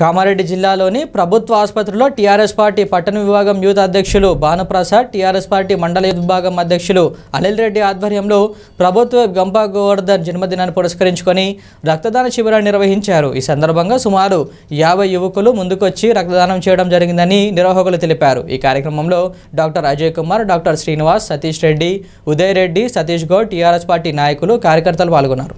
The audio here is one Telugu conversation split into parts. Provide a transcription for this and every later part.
కామారెడ్డి జిల్లాలోని ప్రభుత్వ ఆసుపత్రిలో టీఆర్ఎస్ పార్టీ పట్టణ విభాగం యూత్ అధ్యక్షులు భానుప్రసాద్, టీఆర్ఎస్ పార్టీ మండల యూత్ విభాగం అధ్యక్షులు అనిల్ రెడ్డి ఆధ్వర్యంలో ప్రభుత్వ గంప గోవర్ధన్ జన్మదినాన్ని పురస్కరించుకొని రక్తదాన శిబిరాన్ని నిర్వహించారు. ఈ సందర్భంగా సుమారు 50 యువకులు ముందుకొచ్చి రక్తదానం చేయడం జరిగిందని నిర్వాహకులు తెలిపారు. ఈ కార్యక్రమంలో doctor Ajay Kumar, doctor Srinivas, Satish Reddy, Uday Reddy, Satish Goud, TRS party నాయకులు, కార్యకర్తలు పాల్గొన్నారు.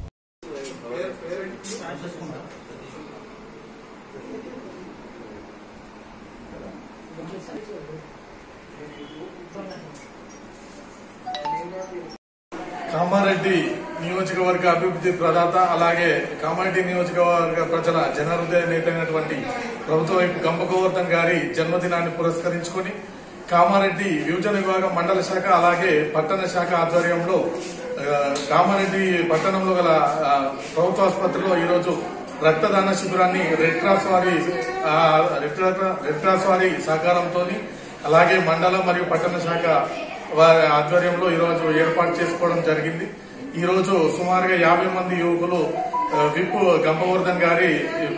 కామారెడ్డి నియోజకవర్గ అభివృద్ధి ప్రదాత, అలాగే కామారెడ్డి నియోజకవర్గ ప్రజల జనహృదయ నేత అయినటువంటి ప్రభుత్వ వైపు గంప గోవర్ధన్ గారి జన్మదినాన్ని పురస్కరించుకొని కామారెడ్డి యువజన విభాగం మండల శాఖ అలాగే పట్టణ శాఖ ఆధ్వర్యంలో కామారెడ్డి పట్టణంలో గల ప్రభుత్వ ఆసుపత్రిలో ఈరోజు రక్తదాన శిబిరాన్ని రెడ్ క్రాస్ వారి సహకారంతో అలాగే మండల మరియు పట్టణ శాఖ వారి ఆధ్వర్యంలో ఈరోజు ఏర్పాటు చేసుకోవడం జరిగింది. ఈరోజు సుమారుగా 50 మంది యువకులు విప్ గంపగోవర్ధన్ గారి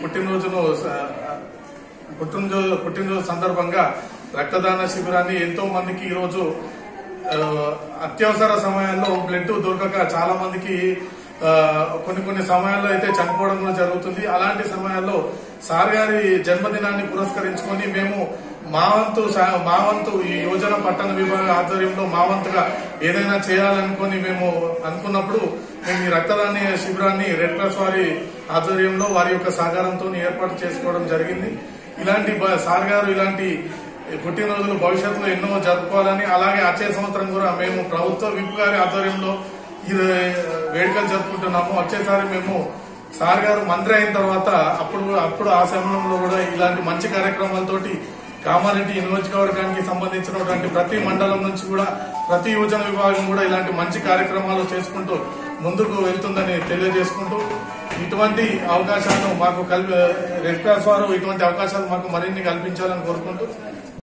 పుట్టినరోజు సందర్భంగా రక్తదాన శిబిరాన్ని ఎంతో మందికి ఈరోజు అత్యవసర సమయాల్లో బ్లడ్ దొరకక చాలా మందికి కొన్ని సమయాల్లో అయితే చనిపోవడం కూడా జరుగుతుంది. అలాంటి సమయాల్లో సార్ గారి జన్మదినాన్ని పురస్కరించుకొని మేము మా వంతు ఈ యోజన పట్టణ విభాగ ఆధ్వర్యంలో మా వంతుగా ఏదైనా చేయాలనుకుని మేము అనుకున్నప్పుడు మేము ఈ రక్తదాన శిబిరాన్ని రెడ్ క్రాస్ వారి ఆధ్వర్యంలో వారి యొక్క సహకారంతో ఏర్పాటు చేసుకోవడం జరిగింది. ఇలాంటి సార్ గారు ఇలాంటి పుట్టినరోజులు భవిష్యత్తులో ఎన్నో జరుపుకోవాలని, అలాగే వచ్చే సంవత్సరం కూడా మేము ప్రభుత్వ విప్ గారి ఆధ్వర్యంలో ఈ వేడుకలు జరుపుకుంటున్నాము. వచ్చేసారి మేము సార్ గారు మంత్రి అయిన తర్వాత అప్పుడు ఆ సమయంలో కూడా ఇలాంటి మంచి కార్యక్రమాలతోటి కామారెడ్డి నియోజకవర్గానికి సంబంధించినటువంటి ప్రతి మండలం నుంచి కూడా ప్రతి యువజన విభాగం కూడా ఇలాంటి మంచి కార్యక్రమాలు చేసుకుంటూ ముందుకు వెళ్తుందని తెలియజేసుకుంటూ ఇటువంటి అవకాశాలను మాకు రెడ్ క్రాస్ వారు ఇటువంటి అవకాశాలు మాకు మరిన్ని కల్పించాలని కోరుకుంటూ